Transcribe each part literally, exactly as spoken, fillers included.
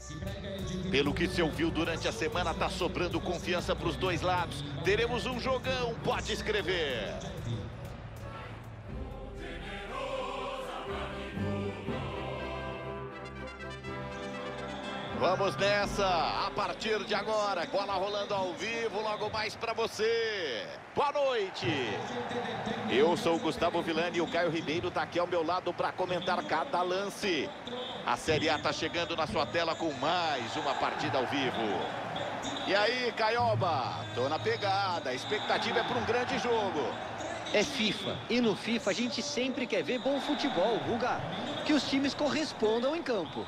Pelo que se ouviu durante a semana, tá sobrando confiança para os dois lados. Teremos um jogão, pode escrever. Vamos nessa, a partir de agora, bola rolando ao vivo, logo mais para você. Boa noite. Eu sou o Gustavo Villani e o Caio Ribeiro está aqui ao meu lado para comentar cada lance. A Série A está chegando na sua tela com mais uma partida ao vivo. E aí, Caioba? Tô na pegada, a expectativa é para um grande jogo. É FIFA, e no FIFA a gente sempre quer ver bom futebol, Guga. Que os times correspondam em campo.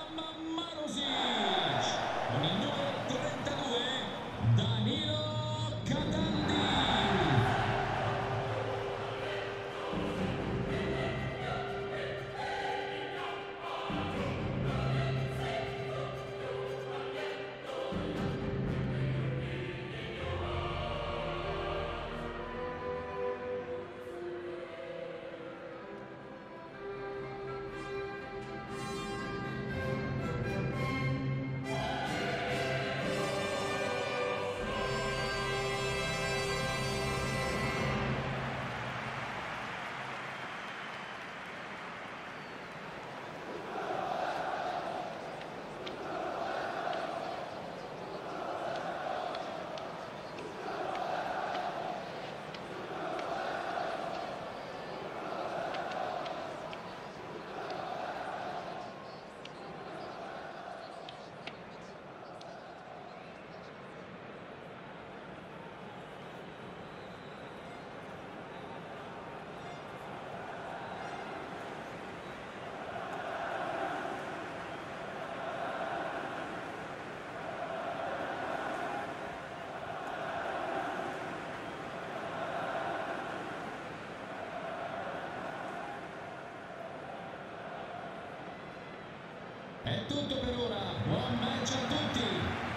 È tutto per ora, buon match a tutti!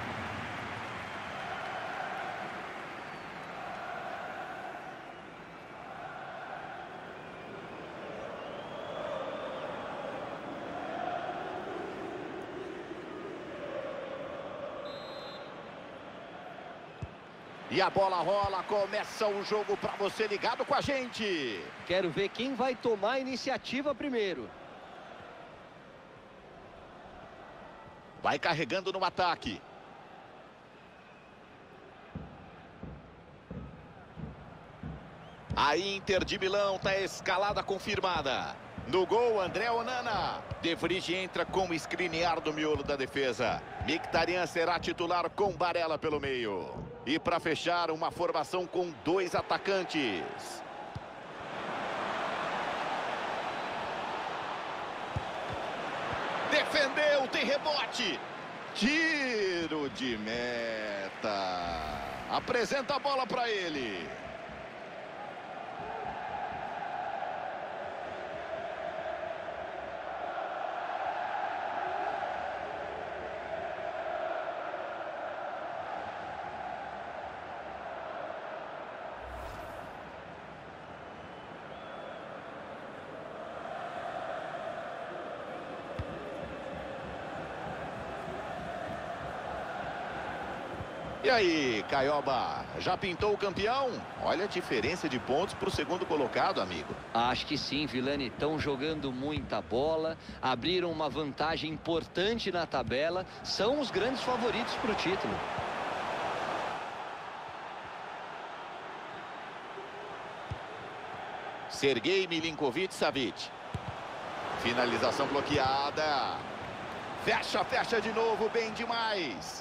E a bola rola, começa o jogo para você ligado com a gente. Quero ver quem vai tomar a iniciativa primeiro. Vai carregando no ataque. A Inter de Milão está escalada confirmada. No gol, André Onana. De Vrij entra com o escrinear do miolo da defesa. Mkhitaryan será titular com Barella pelo meio. E para fechar, uma formação com dois atacantes. Defendeu, tem rebote. Tiro de meta. Apresenta a bola para ele. E aí, Caioba, já pintou o campeão? Olha a diferença de pontos para o segundo colocado, amigo. Acho que sim, Villani. Estão jogando muita bola, abriram uma vantagem importante na tabela, são os grandes favoritos para o título. Sergei Milinkovic-Savic. Finalização bloqueada. Fecha, fecha de novo, bem demais.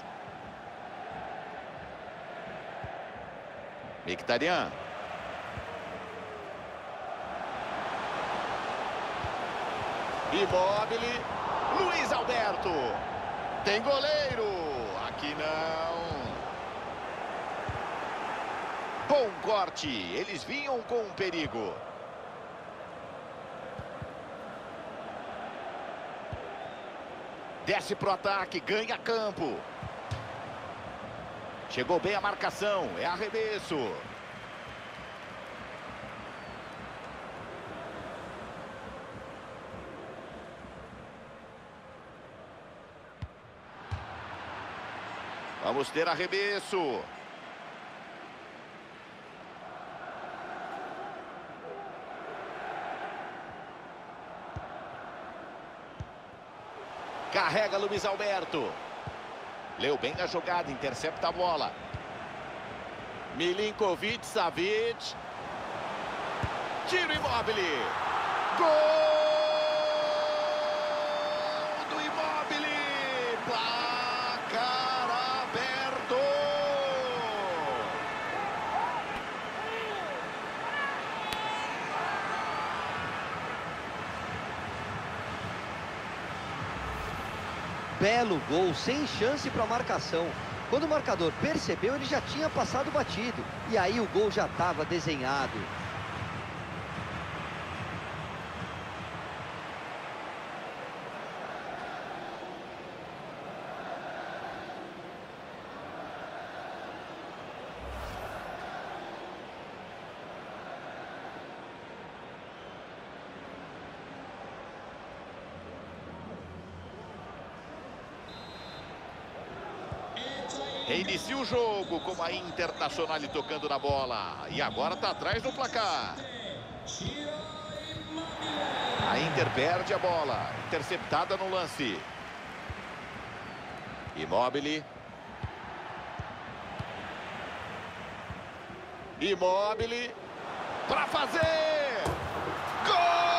Mkhitaryan. Immobile. Luiz Alberto. Tem goleiro. Aqui não. Bom corte. Eles vinham com um perigo. Desce pro ataque. Ganha campo. Chegou bem a marcação, é arremesso. Vamos ter arremesso. Carrega Luiz Alberto. Leu bem a jogada, intercepta a bola. Milinkovic, Savic. Tiro Immobile. Gol do Immobile. Placar aberto. Belo gol, sem chance para marcação. Quando o marcador percebeu, ele já tinha passado batido. E aí o gol já estava desenhado. Reinicia o jogo com a Internacional tocando na bola. E agora está atrás no placar. A Inter perde a bola. Interceptada no lance. Immobile. Immobile. Para fazer. Gol!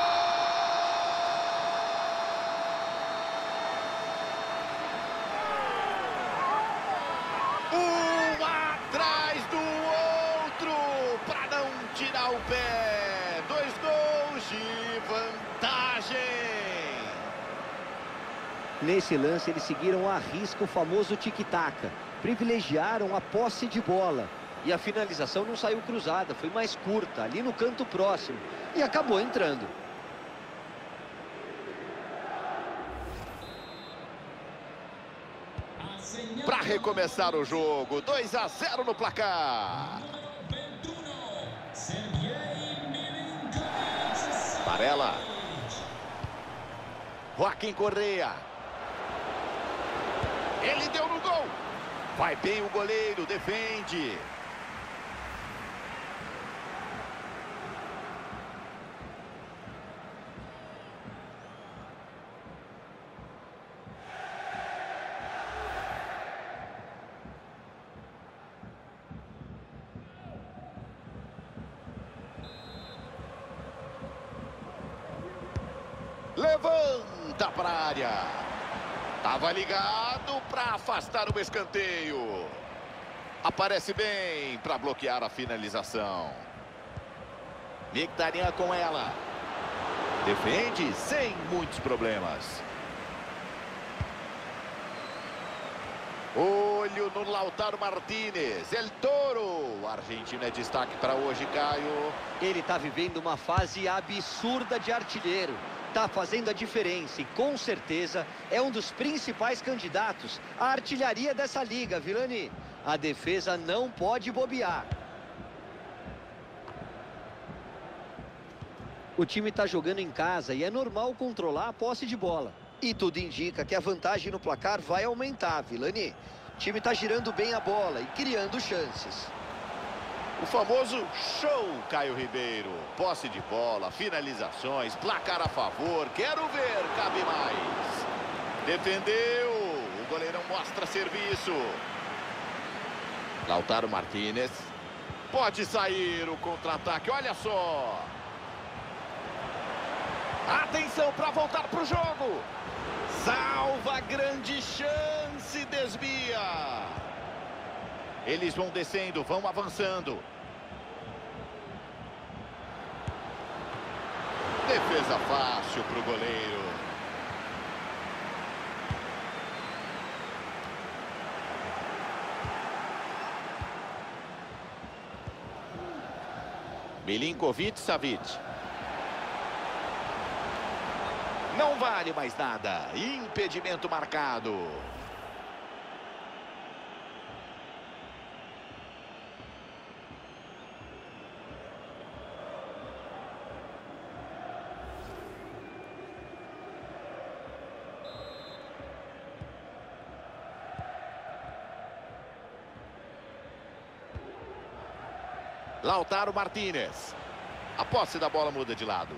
Um atrás do outro, para não tirar o pé. Dois gols de vantagem. Nesse lance, eles seguiram à risca o famoso tic-tac. Privilegiaram a posse de bola. E a finalização não saiu cruzada, foi mais curta, ali no canto próximo. E acabou entrando. Para recomeçar o jogo, dois a zero no placar. Varela. Joaquim Correa. Ele deu no gol. Vai bem o goleiro, defende. Levanta para a área. Tava ligado para afastar o escanteio. Aparece bem para bloquear a finalização. Mkhitaryan com ela. Defende sem muitos problemas. Olho no Lautaro Martínez. El Toro. O argentino é destaque para hoje, Caio. Ele está vivendo uma fase absurda de artilheiro. Está fazendo a diferença e, com certeza, é um dos principais candidatos à artilharia dessa liga, Vilani. A defesa não pode bobear. O time está jogando em casa e é normal controlar a posse de bola. E tudo indica que a vantagem no placar vai aumentar, Vilani. O time está girando bem a bola e criando chances. O famoso show, Caio Ribeiro. Posse de bola, finalizações, placar a favor. Quero ver, cabe mais. Defendeu. O goleirão mostra serviço. Lautaro Martínez. Pode sair o contra-ataque, olha só. Atenção para voltar para o jogo. Salva, grande chance, desvia. Eles vão descendo, vão avançando. Defesa fácil para o goleiro. Milinkovic, Savic. Não vale mais nada. Impedimento marcado. Lautaro Martínez. A posse da bola muda de lado.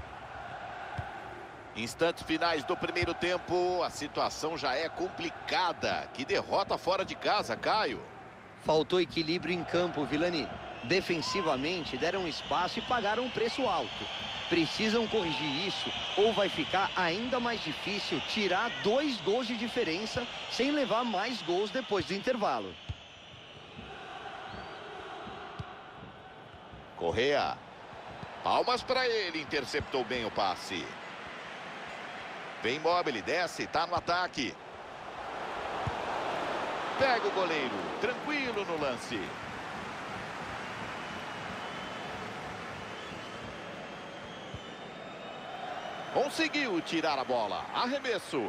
Instantes finais do primeiro tempo. A situação já é complicada. Que derrota fora de casa, Caio. Faltou equilíbrio em campo, Vilani. Defensivamente deram espaço e pagaram um preço alto. Precisam corrigir isso ou vai ficar ainda mais difícil tirar dois gols de diferença sem levar mais gols depois do intervalo. Correa. Palmas para ele. Interceptou bem o passe. Vem Immobile, desce, tá no ataque. Pega o goleiro, tranquilo no lance. Conseguiu tirar a bola. Arremesso.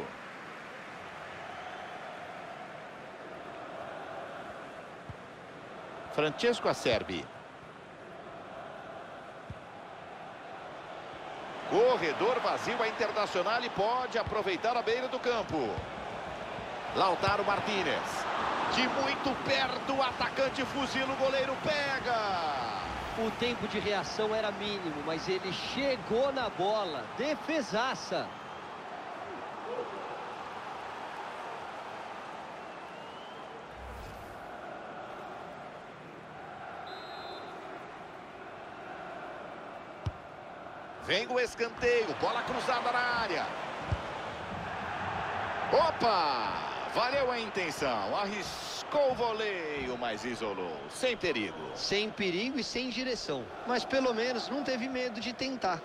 Francesco Acerbi. Corredor vazio, a Internacional e pode aproveitar a beira do campo. Lautaro Martínez. De muito perto, o atacante fuzila, o goleiro pega. O tempo de reação era mínimo, mas ele chegou na bola. Defesaça. Vem o escanteio, bola cruzada na área. Opa! Valeu a intenção, arriscou o voleio, mas isolou, sem perigo. Sem perigo e sem direção, mas pelo menos não teve medo de tentar.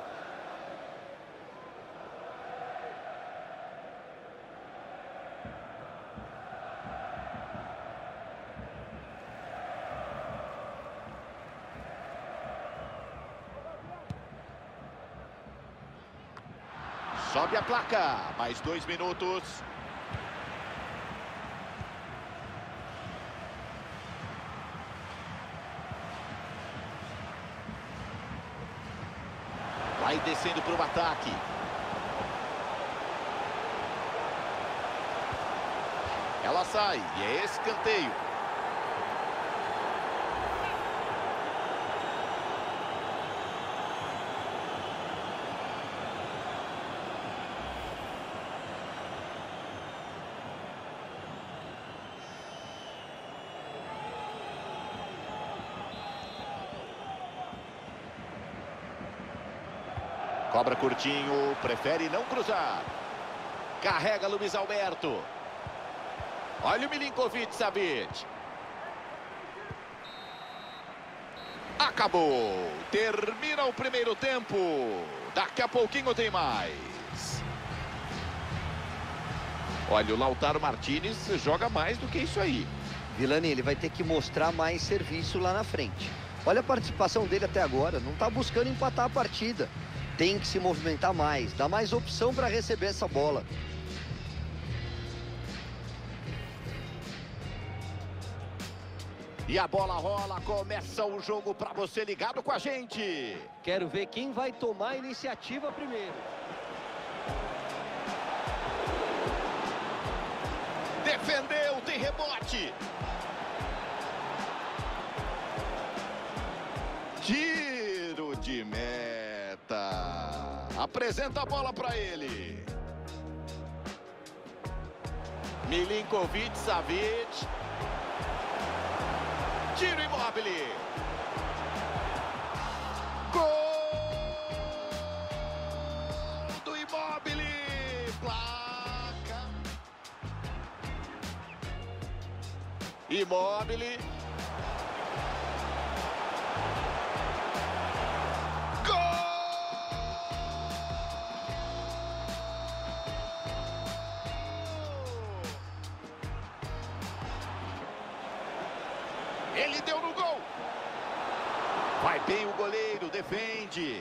Sobe a placa, mais dois minutos. Vai descendo para o ataque. Ela sai e é escanteio. Cobra curtinho, prefere não cruzar. Carrega Luiz Alberto. Olha o Milinkovic Savic. Acabou. Termina o primeiro tempo. Daqui a pouquinho tem mais. Olha, o Lautaro Martínez joga mais do que isso aí. Vilani, ele vai ter que mostrar mais serviço lá na frente. Olha a participação dele até agora. Não está buscando empatar a partida. Tem que se movimentar mais, dá mais opção para receber essa bola. E a bola rola, começa o jogo para você ligado com a gente. Quero ver quem vai tomar a iniciativa primeiro. Defendeu, tem rebote. Tiro de meta. Apresenta a bola para ele. Milinkovic Savic. Tiro Immobile. Gol do Immobile. Placa. Immobile. Ele deu no gol. Vai bem o goleiro, defende.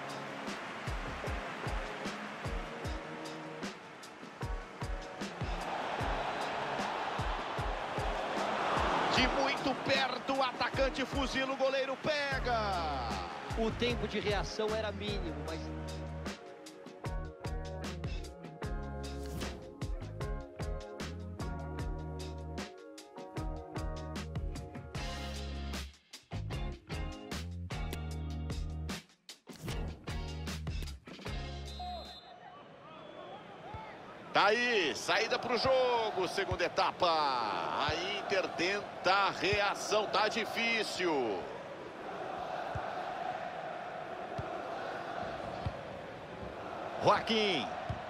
De muito perto, o atacante fuzila, o goleiro pega. O tempo de reação era mínimo, mas... Tá aí, saída para o jogo, segunda etapa. A Inter tenta a reação, tá difícil. Joaquim.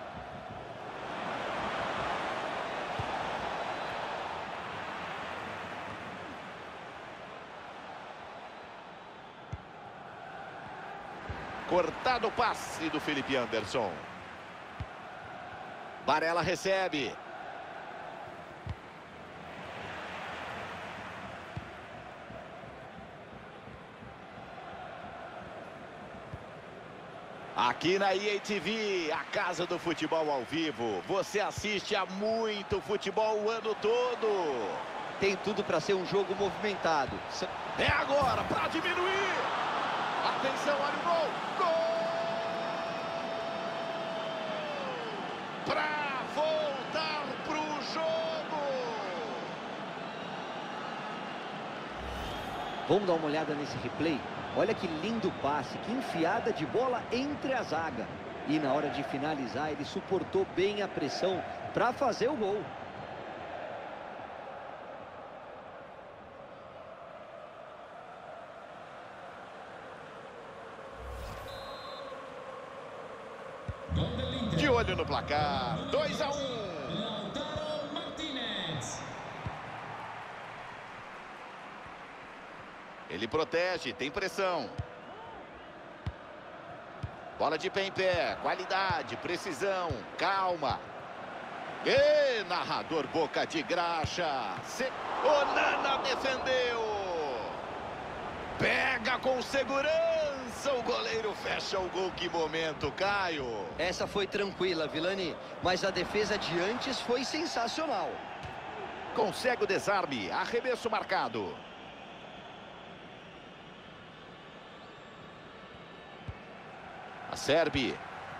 Cortado o passe do Felipe Anderson. Varela recebe. Aqui na E A T V, a casa do futebol ao vivo. Você assiste a muito futebol o ano todo. Tem tudo para ser um jogo movimentado. É agora para diminuir. Atenção, olha o gol. Gol! Para voltar pro jogo. Vamos dar uma olhada nesse replay? Olha que lindo passe, que enfiada de bola entre a zaga. E na hora de finalizar, ele suportou bem a pressão para fazer o gol. De olho no placar, dois a um. Lautaro Martinez. Ele protege, tem pressão. Bola de pé em pé, qualidade, precisão, calma. E narrador boca de graxa. Se... Onana defendeu. Pega com segurança. O goleiro fecha o gol. Que momento, Caio. Essa foi tranquila, Vilani, mas a defesa de antes foi sensacional. Consegue o desarme, arremesso marcado. A Sérvia.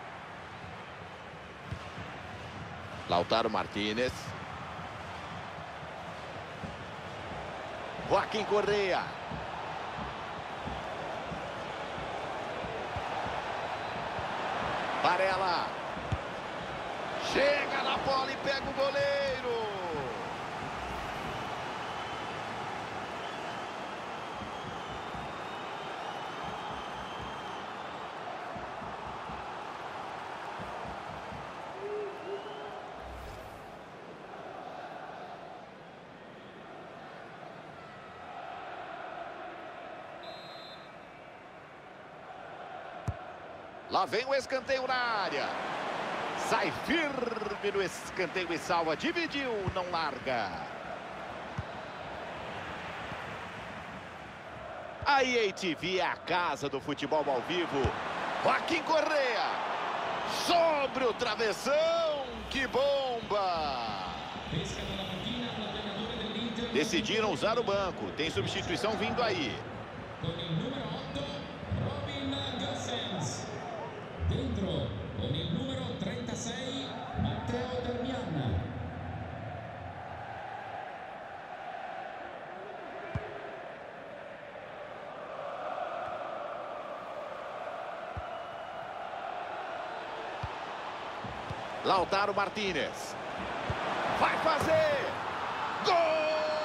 Lautaro Martinez. Joaquim Correa. Varela. Chega na bola e pega o goleiro. Lá vem o escanteio na área. Sai firme no escanteio e salva. Dividiu, não larga. A E A T V é a casa do futebol ao vivo. Joaquim Correa. Sobre o travessão. Que bomba. Decidiram usar o banco. Tem substituição vindo aí. Con il numero otto, Robin Gosens. Dentro, con il numero trentasei, Matteo Darmian. Lautaro Martinez. Vai fazer. Gol!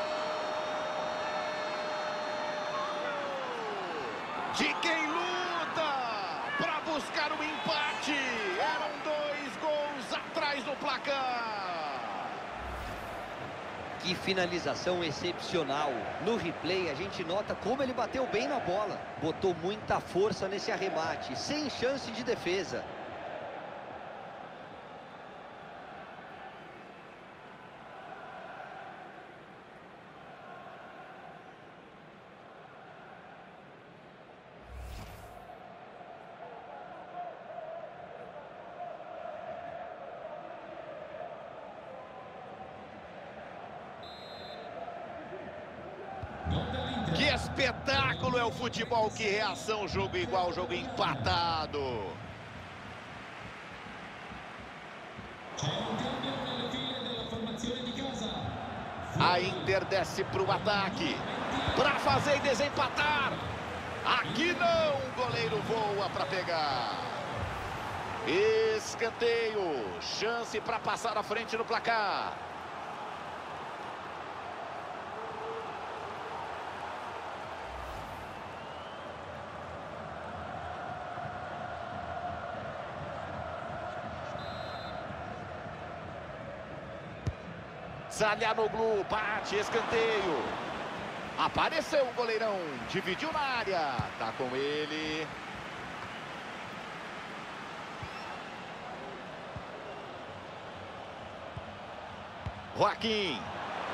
De quem luta para buscar o empate. Eram dois gols atrás do placar. Que finalização excepcional. No replay a gente nota como ele bateu bem na bola. Botou muita força nesse arremate, sem chance de defesa. Que espetáculo é o futebol, que reação, jogo igual, jogo empatado. C'è un cambio nelle file della formazione di casa. A Inter desce para o ataque, para fazer e desempatar. Aqui não, o goleiro voa para pegar. Escanteio. Chance para passar à frente no placar. Zalianoglu, bate, escanteio. Apareceu o goleirão, dividiu na área. Tá com ele. Joaquim.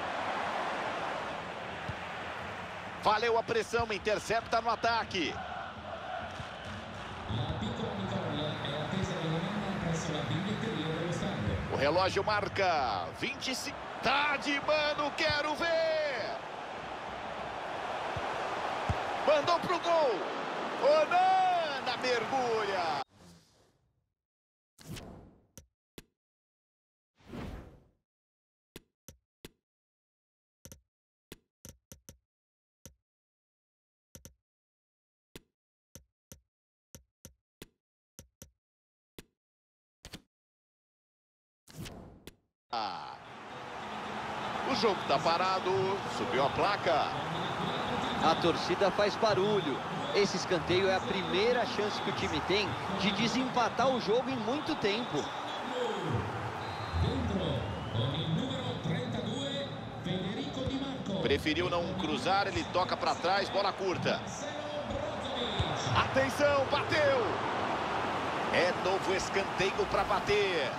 Valeu a pressão, intercepta no ataque. O relógio marca vinte e cinco. Tá de mano, quero ver. Mandou pro gol. Onana mergulha. Ah. O jogo tá parado, subiu a placa. A torcida faz barulho. Esse escanteio é a primeira chance que o time tem de desempatar o jogo em muito tempo. Preferiu não cruzar, ele toca para trás, bola curta. Atenção, bateu. É novo escanteio para bater.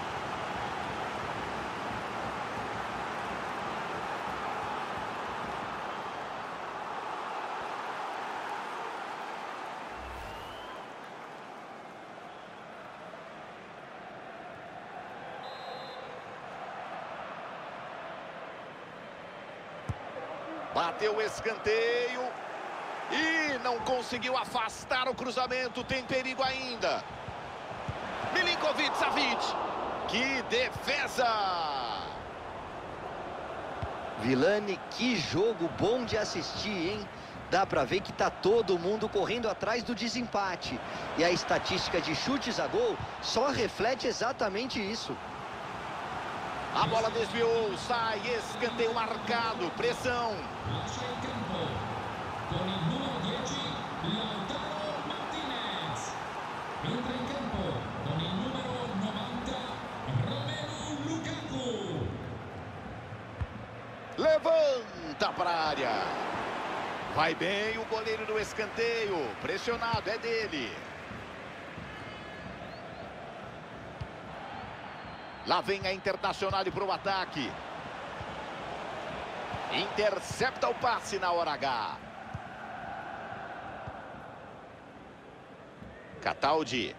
Bateu o escanteio e não conseguiu afastar o cruzamento. Tem perigo ainda. Milinkovic Savic. Que defesa! Vilani, que jogo bom de assistir, hein? Dá pra ver que tá todo mundo correndo atrás do desempate. E a estatística de chutes a gol só reflete exatamente isso. A bola desviou, sai, escanteio marcado, pressão. Levanta para a área. Vai bem o goleiro do escanteio, pressionado, é dele. Lá vem a Internacional para o ataque. Intercepta o passe na hora H. Cataldi.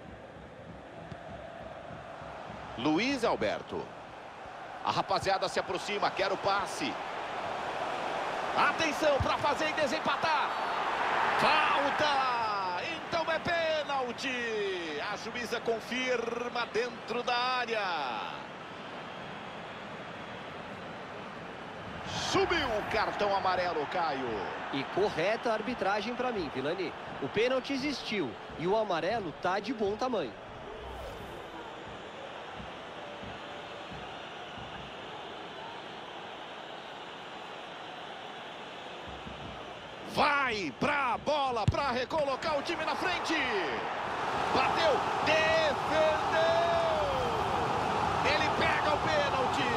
Luiz Alberto. A rapaziada se aproxima, quer o passe. Atenção para fazer e desempatar. Falta! Então é pênalti. A juíza confirma dentro da área. Subiu o cartão amarelo, Caio. E correta a arbitragem para mim, Vilani. O pênalti existiu e o amarelo tá de bom tamanho. Vai pra bola para recolocar o time na frente. Bateu, defendeu. Ele pega o pênalti.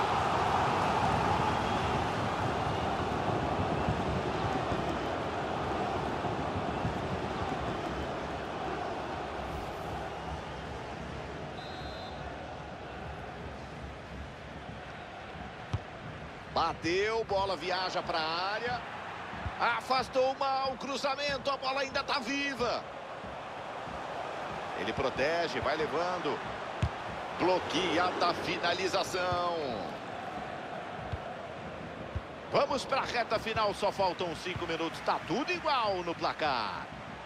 Bateu, bola viaja para a área. Afastou mal o cruzamento, a bola ainda está viva. Ele protege, vai levando. Bloqueada a finalização. Vamos para a reta final, só faltam cinco minutos. Está tudo igual no placar.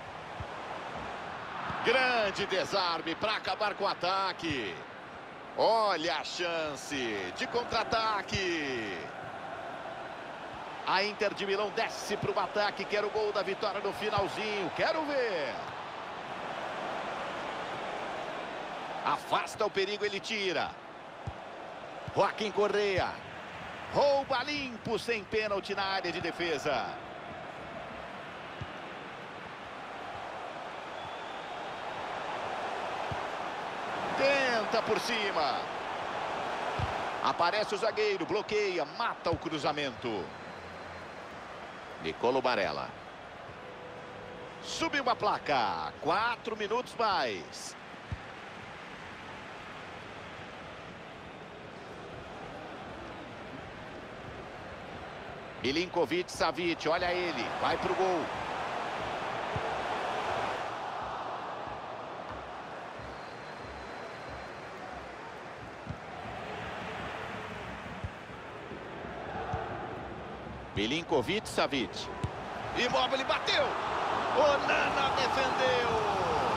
Grande desarme para acabar com o ataque. Olha a chance de contra-ataque. A Inter de Milão desce para o ataque. Quer o gol da vitória no finalzinho. Quero ver. Afasta o perigo, ele tira. Joaquim Correa. Rouba limpo, sem pênalti na área de defesa. Tenta por cima. Aparece o zagueiro, bloqueia, mata o cruzamento. Nicolo Barella. Subiu a placa. Quatro minutos mais. Milinkovic Savic, olha ele, vai pro gol. Milinkovic Savic. Immobile bateu. Onana defendeu.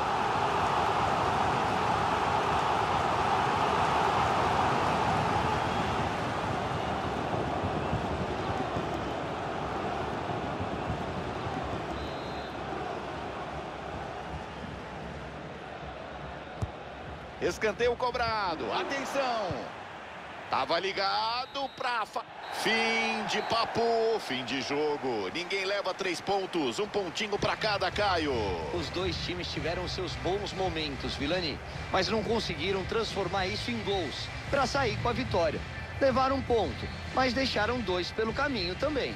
Escanteio cobrado. Atenção. Tava ligado pra... Fa... Fim de papo, fim de jogo. Ninguém leva três pontos. Um pontinho pra cada, Caio. Os dois times tiveram seus bons momentos, Vilani, mas não conseguiram transformar isso em gols para sair com a vitória. Levaram um ponto, mas deixaram dois pelo caminho também.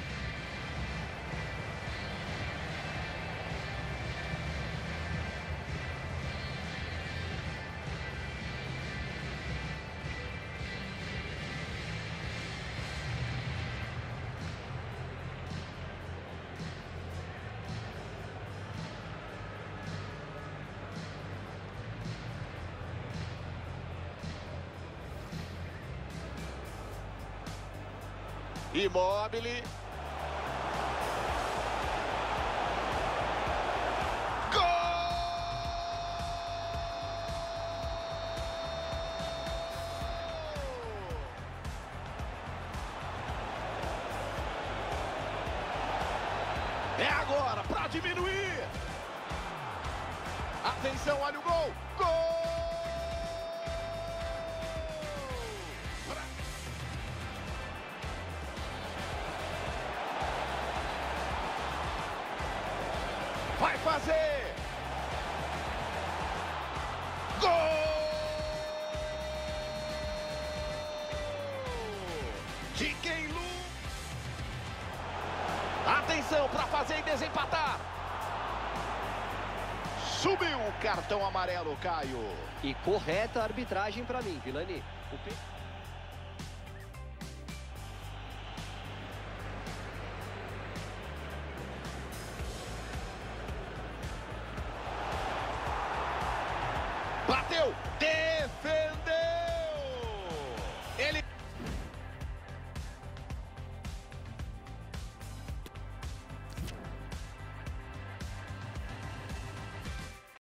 Immobile. Gol! É agora para diminuir. Atenção, olha o gol. Gol! Vai fazer! Gol! De quem Lu? Atenção para fazer e desempatar. Subiu o cartão amarelo, Caio. E correta a arbitragem para mim, Vilani. O pe... Bateu!